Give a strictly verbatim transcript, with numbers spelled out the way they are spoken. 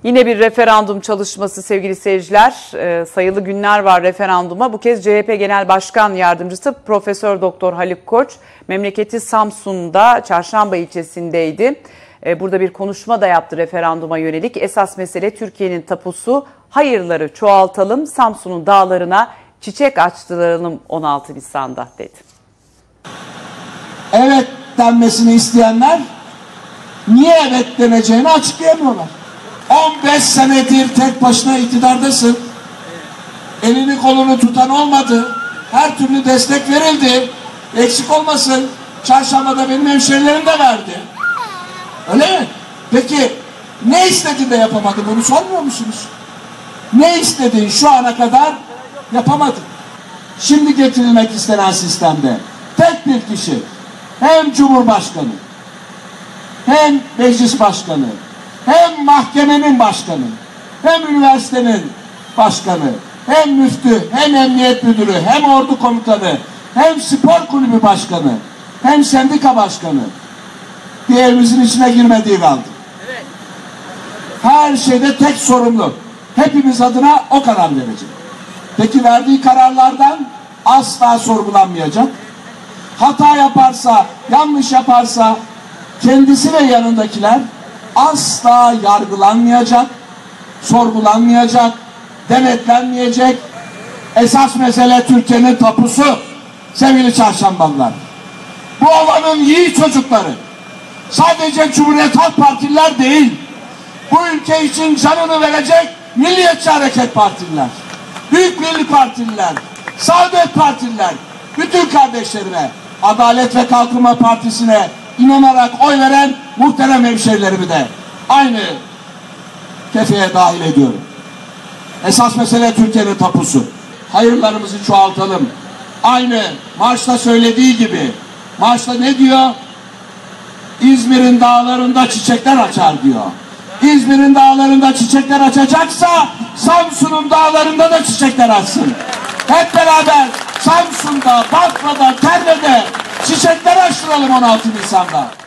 Yine bir referandum çalışması sevgili seyirciler. E, sayılı günler var referanduma. Bu kez C H P Genel Başkan Yardımcısı Profesör Doktor Haluk Koç memleketi Samsun'da Çarşamba ilçesindeydi. E, burada bir konuşma da yaptı referanduma yönelik. Esas mesele Türkiye'nin tapusu, hayırları çoğaltalım, Samsun'un dağlarına çiçek açtıralım on altı Nisan'da dedi. Evet denmesini isteyenler niye evet deneceğini açıklayamıyorlar. on beş senedir tek başına iktidardasın. Elini kolunu tutan olmadı. Her türlü destek verildi. Eksik olmasın. Çarşambada benim hemşerilerim de verdi. Öyle mi? Peki ne istedi de yapamadı, bunu sormuyor musunuz? Ne istediğin şu ana kadar yapamadın. Şimdi getirilmek istenen sistemde tek bir kişi hem Cumhurbaşkanı hem meclis başkanı hem mahkemenin başkanı hem üniversitenin başkanı hem müftü hem emniyet müdürü hem ordu komutanı hem spor kulübü başkanı hem sendika başkanı diğerimizin içine girmediği kaldı. Evet. Her şeyde tek sorumlu. Hepimiz adına o karar verecek. Peki verdiği kararlardan asla sorgulanmayacak. Hata yaparsa, yanlış yaparsa kendisi ve yanındakiler asla yargılanmayacak, sorgulanmayacak, denetlenmeyecek. Esas mesele Türkiye'nin tapusu sevgili Çarşambalılar. Bu ovanın yiğit çocukları sadece Cumhuriyet Halk Partililer değil, bu ülke için canını verecek Milliyetçi Hareket Partililer, Büyük Birlik Partililer, Saadet Partililer, bütün kardeşlerime, Adalet ve Kalkınma Partisi'ne inanarak oy veren muhterem hemşerilerimi de aynı kefeye dahil ediyorum. Esas mesele Türkiye'nin tapusu. Hayırlarımızı çoğaltalım. Aynı marşta söylediği gibi, marşta ne diyor? İzmir'in dağlarında çiçekler açar diyor. İzmir'in dağlarında çiçekler açacaksa Samsun'un dağlarında da çiçekler açsın. Hep beraber Samsun'da, Bafra'da, Terve'de çiçekler açtıralım on altı Nisan'da.